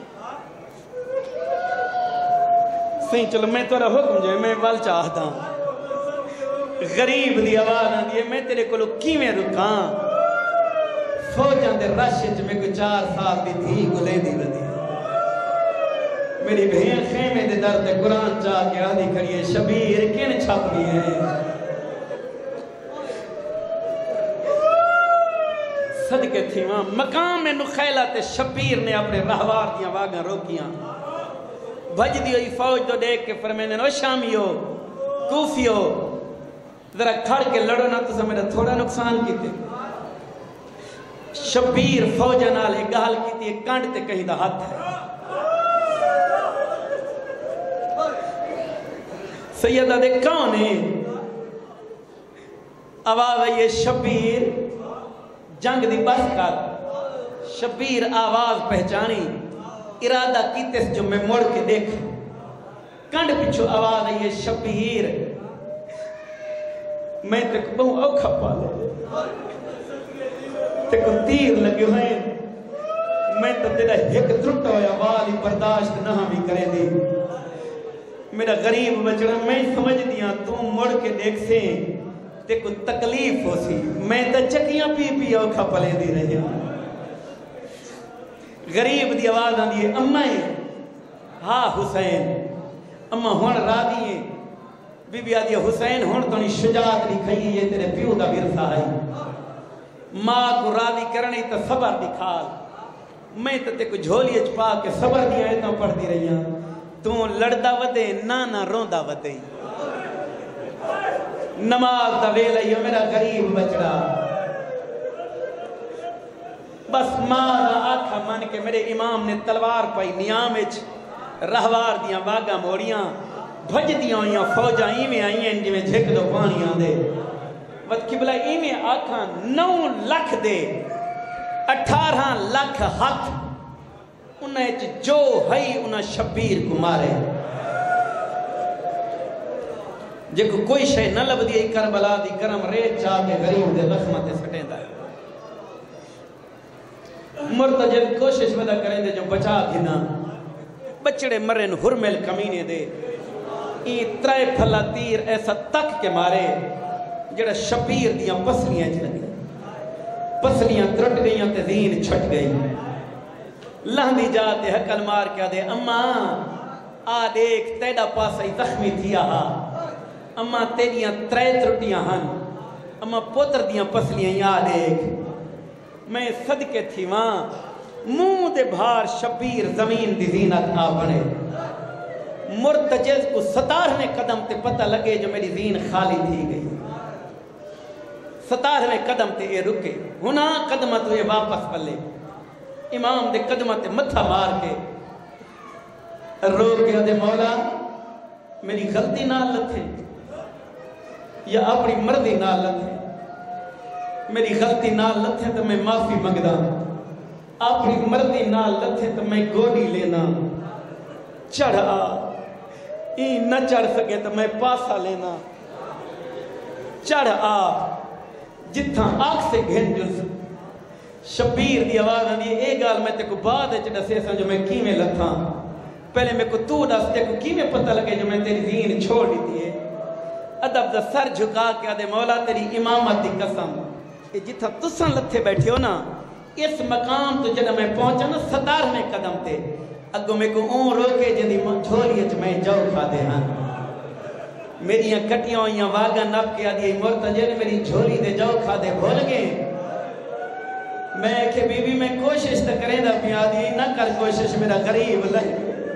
صحیح چلو میں تورا حکم جو ہے میں وال چاہتا ہوں غریب دی آواز آن دیئے میں تیرے کلو کی میں رکاں فوجان دے رشج میں کوئی چار سال دی تھی گلے دی بدی میری بہن خیمے دے در تے قرآن چاہ کے آدھی کریے شبیر کن چھپ گئی ہے صدقے تھی وہاں مقام میں نخیلت شبیر نے اپنے رہوار دیاں واگاں روکیاں بھج دی ہوئی فوج تو دیکھ کے فرمینے نو شامیو کوفیو ذرا کھڑ کے لڑو نا تو میرا تھوڑا نقصان کیتے شبیر فوجہ نال ایک گال کیتی ایک کانڈ تے کہیں دا ہاتھ ہے سیدہ دے کون ہے؟ آواز ہے یہ شبیر جنگ دی بس کر شبیر آواز پہچانی ارادہ کیتے جو میں مڑ کے دیکھ کنڈ پچھو آواز ہے یہ شبیر میں تک بہو اوکھا پالے تک تیر لگے ہوئے میں تو تیرا ایک درٹا ہویا والی برداشت نہ بھی کرے دی میرا غریب بچڑا میں سمجھ دیا تو مڑ کے دیکھ سے تے کو تکلیف ہو سی میں تا چکیاں پی پی اوکھا پلے دی رہے غریب دی آواز آن دیئے اممہ ہے ہاں حسین اممہ ہون را دیئے بی بی آدھی حسین ہون تو نہیں شجاعت نہیں کھئی یہ تیرے پیو دا برسا ہے ماں کو را دی کرنی تا صبر دکھال میں تا تے کو جھولی اچ پا کے صبر دیا ایتاں پڑھ دی رہی ہیں تو لڑدا ودے نانا روندا ودے نماز دا ویلا یہ میرا غریب بچڑا بس ماں دا آکھا من کے میرے امام نے تلوار پائی نیام اچ رہوار دیاں واگا موڑیاں بھج دیاں ہویاں فوجاں ایمیں آئیں جی میں جھک دو پانیاں دے وقت قبلہ ایمیں آکھا نو لکھ دے اٹھارہ لکھ ہاتھ انہیں جو ہی انہیں شبیر کو مارے جے کو کوئی شے نہ لب دی کربلا دی کرم ریت چاہ کے غریب دے زخمت سٹیں دا ہے مرتجل کوشش ودا کریں دے جو بچا دینا بچڑے مرن ہرمل کمینے دے این ترائے پھلا تیر ایسا تک کے مارے جڑا شبیر دیاں پسلیاں چھ لگے پسلیاں ترٹ گئیاں تے دین چھٹ گئی لہنی جاتے حقل مار کیا دے اماں آ دیکھ تیڑا پاسا ہی زخمی تھیا ہا اماں تیڑیاں ترائے ترٹیاں ہن اماں پوتر دیاں پسلیاں یا دیکھ میں صدقے تھی وہاں منہ دے بھار شبیر زمین دی زینت آ بنے مرتجز کو ستارہویں قدم تے پتہ لگے جو میری زین خالی تھی گئی ستارہویں قدم تے اے رکے ہنا قدمت ہوئے واپس پلے امام دے قدمت متھا مار کے رو کے دے مولا میری غلطی نہ لتھے یا اپنی مرضی نہ لتھے میری غلطی نہ لتھے تو میں معافی منگدا اپنی مرضی نہ لتھے تو میں گوڑی لینا چڑھ آ این نہ چڑھ سکے تو میں پاسا لینا چڑھ آ جتھاں آنکھ سے گھن جس شبیر دی آواز آنی اے گال میں تے کو بعد اچھ ڈسے سا جو میں کیمیں لتھاں پہلے میں کو تو ڈس تے کو کیمیں پتہ لگے جو میں تیری دین چھوڑ دی دیئے ادب دا سر جھکا کے آدھے مولا تیری امامت دی قسم یہ جتھا تساں لتھے بیٹھے ہو نا اس مقام تو جنہ میں پہنچا نا ستار میں قدم تے اگو میں کو اون روکے جن دی جھولی اچھ میں جو کھا دے ہاں میری کٹیاں ہوئیاں واگا نب کے آدھی مرتجر میری جھولی دے جو کھا دے بھول گئے میں کہ بی بی میں کوشش تا کریں دا پی آدھی نہ کر کوشش میرا غریب لگ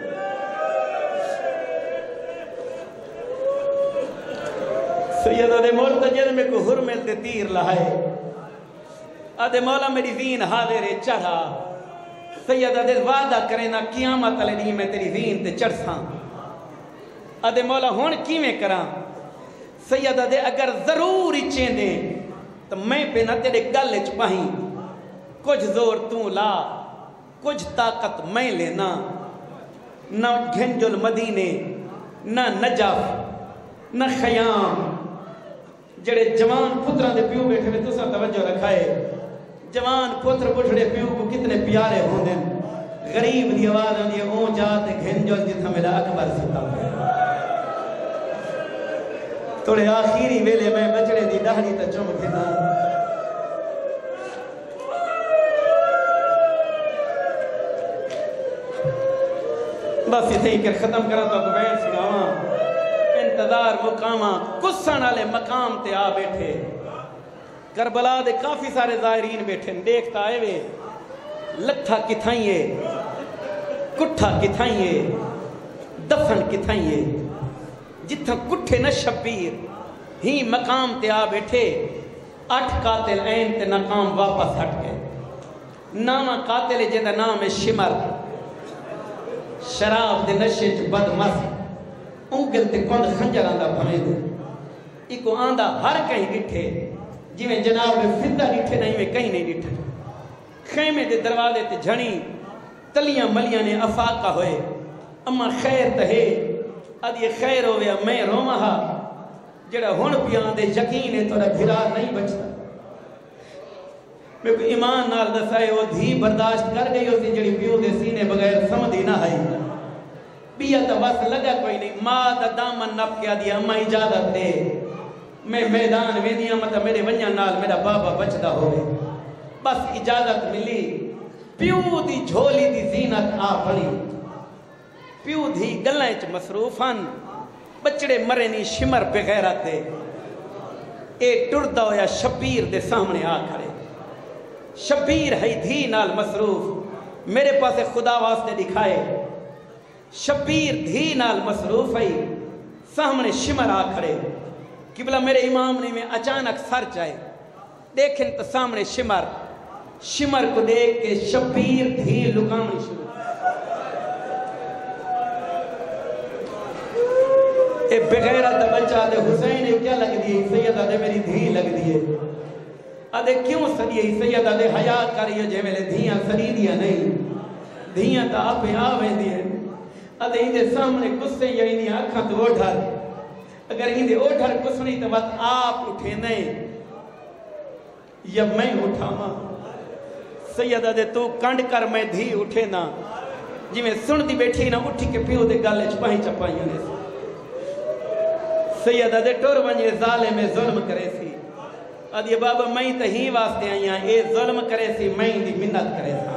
سیدہ دے مرتجر میں کو حرمت دے تیر لہائے آدھے مولا میری زین حاضر چڑھا سیدہ دے وعدہ کریں نا قیامت علی نہیں میں تیری زین تے چڑھ ساں آدھے مولا ہون کی میں کراں سیدہ دے اگر ضرور اچھیں دیں تو میں پہ نہ تیرے گل چپاہیں کچھ زور تو لا کچھ طاقت میں لینا نہ گھنجل مدینے نہ نجف نہ خیام جڑے جوان پتران دے پیو بیٹھے میں تو سا توجہ رکھائے جوان پتر بڑھڑے پیو کو کتنے پیارے ہوں دیں غریب دی آواز آن یہ اون جاتے گھنجل جتھا میرا اکبر ستا ہے توڑے آخیری ویلے میں بچڑے دی دہنی تا چمک دینا بس یہ تھی کہ ختم کرا تو بیٹھ سناواں انتظار مقامہ کسن والے مقام تے آ بیٹھے کربلا دے کافی سارے ظاہرین بیٹھے دیکھتا آئے وے لتھا کتھائیے کٹھا کتھائیے دفن کتھائیے جتھا کٹھے نہ شبیر ہی مقام تے آ بیٹھے اٹھ قاتل این تے ناکام واپس ہٹ گئے نامہ قاتل جیدہ نام ہے شمر شراب دے نشے چ بد مست انگل تے کون خنجر آندہ بھمے دے ایکو آندہ ہر کہیں ڈٹھے جی میں جناب فدہ ڈٹھے نہیں میں کہیں نہیں ڈٹھے خیمے دے دروازے تے جھنی تلیاں ملیاں نے افاقہ ہوئے اما خیر تہے اد یہ خیر ہوئے میں رومہا جڑا ہون پیان دے یقین ہے توڑا بھرا نہیں بچتا میں کوئی ایمان نال دسائے وہ دھی برداشت کر گئی ہوتی جڑی پیو دے سینے بغیر سمدھی نہ آئی بیا تا بس لگا کوئی نہیں ماں دا دامن نپ کیا دیا اما اجازت دے میں میدان ویدیاں مطلب میرے ونیا نال میرا بابا بچدا ہوئے بس اجازت ملی پیو دی جھولی دی زینت آ پڑی پیو دی گلائیں چ مصروفاً بچڑے مرے نہیں شمر بغیرت دے اے ٹردہ ہویا شبیر دے سامنے آ کھڑے شبیر ہے دھی نال مصروف میرے پاس خدا واسطے دکھائے شبیر دھی نال مصروف ہے سامنے شمر آ کھڑے قبلہ میرے امام نے میں اچانک سر چاہے دیکھیں تو سامنے شمر شمر کو دیکھ کے شبیر دھی لکامنی شروع اے بغیرت دا بچہ دے حسین کیا لگ دیئے سیدہ دے میری دھی لگ دیئے ادھے کیوں سڑیے سیدہ دے حیات کریے جے میرے دھیاں سڑی دیا نہیں دھیاں تا آپ آوے دیئے ادھے ہی دے سامنے کسے یا ہی نہیں آکھاں تو اوٹھر اگر ہی دے اوٹھر کسنی تو بات آپ اٹھے نہیں یا میں اٹھا ماں سیدہ دے تو کنڈ کر میں دھی اٹھے نا جی میں سن دی بیٹھی نا اٹھی کے پیو دے گالے چپاہی چپاہی ہونے سے سیدہ دے ٹور ونجے ظالم میں ظلم کرے سی ادھے بابا میں تہی واسطے آئیاں اے ظلم کرے سی میں دی منت کرے سا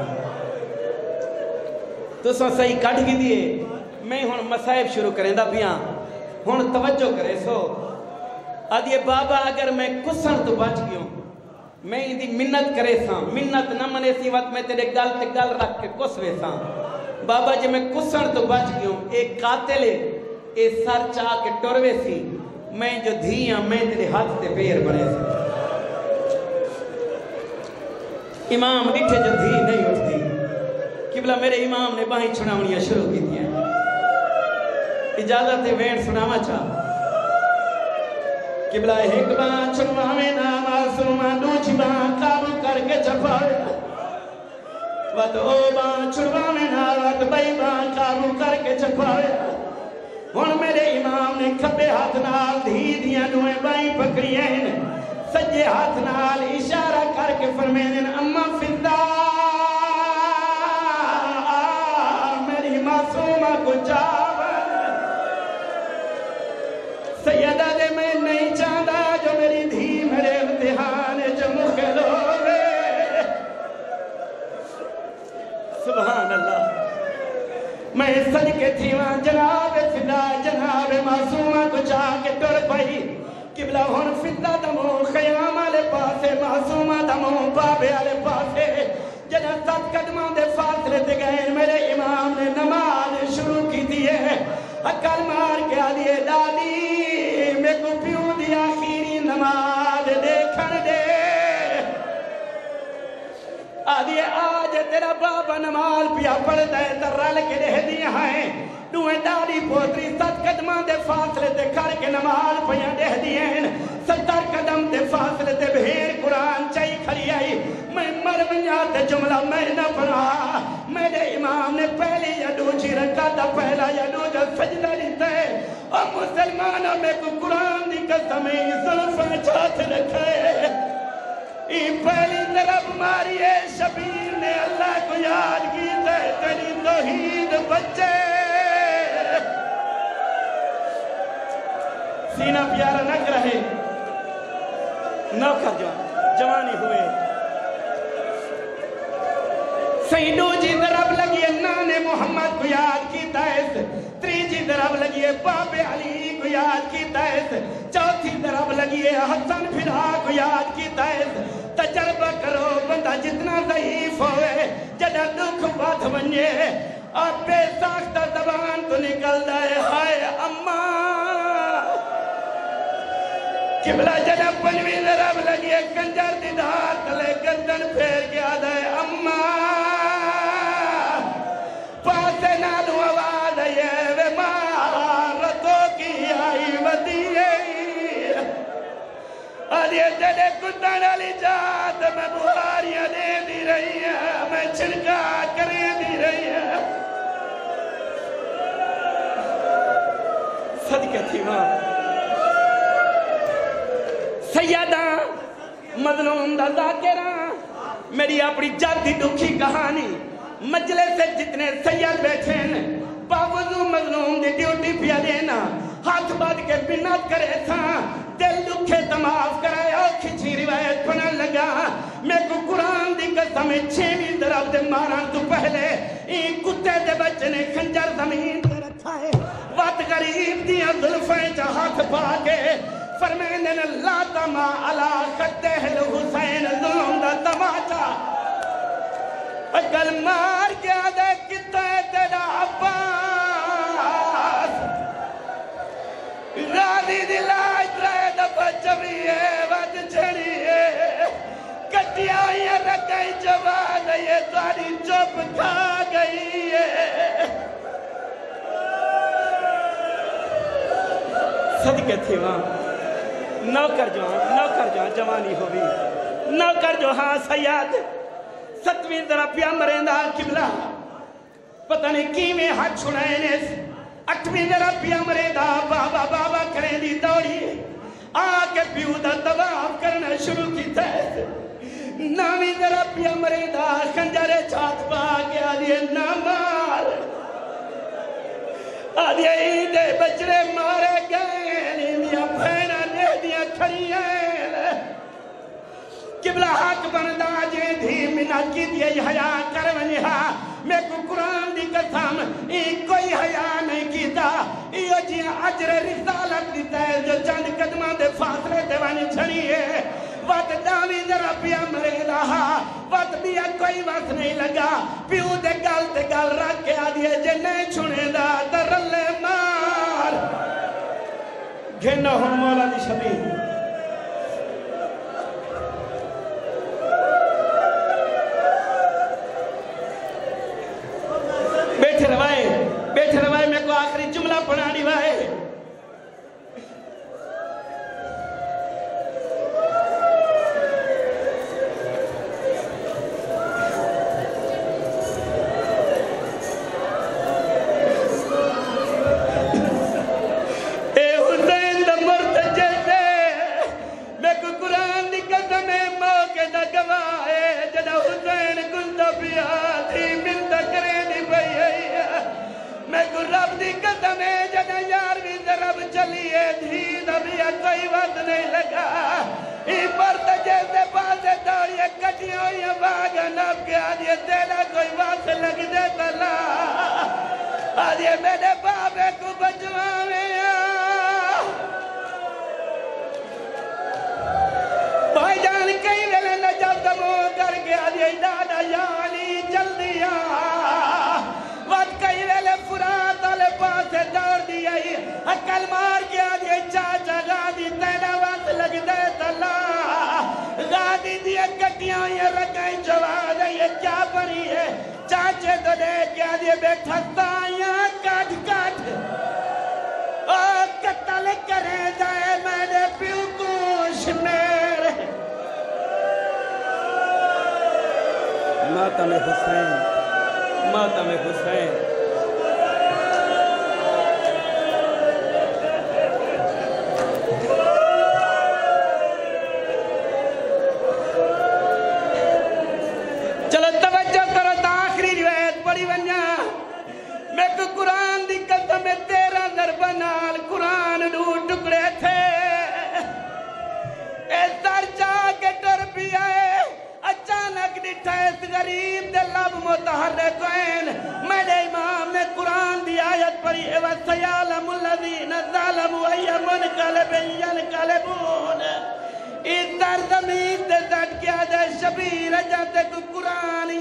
تو سو صحیح کٹ گی دیئے میں ہون مسائب شروع کریں دا بیاں ہون توجہ کرے سو ادھے بابا اگر میں کسن تو بچ گیوں میں دی منت کرے سا منت نہ منے سی وقت میں تیرے گل تے گل رکھ کے کسوے سا بابا جی میں کسن تو بچ گیوں ایک قاتلے اے سر چاہ کے ٹوروے سی میں جو دھیاں میں تیرے ہاتھ تے پیر بڑے سی امام ڈٹھے جو دھی نہیں اٹھتی قبلہ میرے امام نے باہیں چھڑاونیاں شروع کی دیا اجازت وین سناوا چاہ قبلہ ایک بان چھڑواوے نا معصومہ دوچ بان قابو کر کے چھپاوے وقت او بان چھڑواوے نا وقت بھائی بان قابو کر کے چھپاوے ہون میرے امام نے کھبے ہاتھ نال دھی دیاں دوئے بائیں پکڑی ہیں سجے ہاتھ نال اشارہ کر کے فرمین اما فدہ میری معصومہ کو چاول سیدہ دے میں نہیں چاہتا جو میری دھی میرے امتحان جو مخل ہوئے سبحان اللہ میں سج کے تھی وہاں جناب فدہ جناب معصومہ کو چاہ کے ٹر پئی قبلہ ہون فدہ دمو خیام آلے پاسے معصومہ دمو بابے آلے پاسے جنہ سات قدموں دے فاصلے دے گئے میرے امام نے نماز شروع کی دیئے اکل مار کے آدھیے دادی میں کو پیوں دی آخری نماز دیکھن دے آدھیے آج تیرا بابا نماز پیا پڑھ دے تر رل کے رہ دیا ہیں دوئے داری پوتری ست قدمہ دے فاصلے دے کر کے نماز پیا دے دین ستر قدم دے فاصلے دے بھیر قرآن چاہی کھڑی آئی میں مر منیات جملہ میں نہ پڑھا میرے امام نے پہلی یا دوچی رکھا تا پہلا یا دوچا سجدہ لیتا ہے اور مسلمانوں میں کو قرآن دی قسمیں ظلفہ چاہت رکھے این پہلی طرف ماری ہے شبیر نے اللہ کو یاد کی تے تیری توحید بچے سینہ پیارا نک رہے نوکر جوان جوانی ہوئے سیدو جی ضرب لگیے نانے محمد کو یاد کی تیس تری جی ضرب لگیے باب علی کو یاد کی تیس چوتھی ضرب لگیے حسن پھرا کو یاد کی تیس تجربہ کرو بندہ جتنا ضعیف ہوئے جدہ دکھ بات بنجے اور بے ساختہ زبان تو نکل دائے ہائے اماں قبلہ جدہ پنوی ضرب لگیے کنجر دیدار تلے گردن پھیر گیا دائے اماں پاسے نالو آواز ہے وے مارتو آدھے تیرے کتن علی جات میں بہاریاں دے دی رہی ہیں میں چھنکا کرے دی رہی ہیں صدقے تھی ماں سیدہ مظلوم دا ذاکرہ میری اپنی جاتی دکھی کہانی مجلس سے جتنے سید بیٹھے ہیں باوضو مظلوم دی ڈیوٹی پیا دینا ہاتھ باد کے بنات کرے تھا دل دکھے تماف کرائے اور کھچی روایت پڑھن لگا میں کو قرآن دی قسم چھویں طرف دے ماران تو پہلے این کتے دے بچے نے خنجر زمین تے رکھا ہے وقت غریب دیاں ظلفیں چا ہاتھ پاکے فرمین اللہ تما علا خطہ الحسین ظلم دا تماچا اگل مار گیا دے کتے تیرا عباس راضی دلاج رہے دفع چویے ود چھڑیے کٹیا یہ رکھائی جواد یہ تاری چپ کھا گئی ہے صدقے تھی وہاں نوکر جوان نوکر جوان جوانی ہوئی نوکر جو ہاں سیاد ستویں ذرا پیا مرندہ قبلہ پتہ نہیں کی میں ہاتھ چھڑائے نے اٹھویں ذرا پیا مرندہ بابا بابا کریں دی دوڑی آکے پیودہ تباہ کرنا شروع کی تیس نامی ذرا پیا مرندہ خنجر چھات پا کے آدھے نامار آدھے ایدے بچرے مارے گئے نیدیاں پھینا نیدیاں کھڑیاں قبلہ حق بندہ جے دھی منت کی دیئے حیاء کرونیہا میں کو قرآن دی قسم ایک کوئی حیاء نہیں کیتا ایو جی عجر رسالت دیتا ہے جو چند قدمہ دے فاصلے دیوانی چھڑی ہے وقت داوی ذرا پیا مرے رہا وقت بیا کوئی وقت نہیں لگا پیو دے گل دے گل رکھ کے آدھئے جے نہیں چھنے دا در اللہ مار گھنہ ہوں مولا دی شبیر بیٹھے روائے بیٹھے روائے میں کو آخری جملہ پڑھا روائے ماتم حسین ماتم حسین چلو توجہ کرو تا آخری روایت پڑھی ونیا میں کو قرآن دی قسم تیرہ ضربہ نال قرآن دو ٹکڑے تھے اے سر جا کے ٹر بھی آئے اچانک ڈٹھا اس غریب دے لب متحرک وین میرے امام نے قرآن دی آیت پڑھی وَسَيَعْلَمُ الَّذِينَ ظَلَمُوا أَيَّ مُنْقَلَبٍ يَنْقَلِبُونَ اس در زمین دے زٹ کیا جائے شبیر جاتے کو قرآن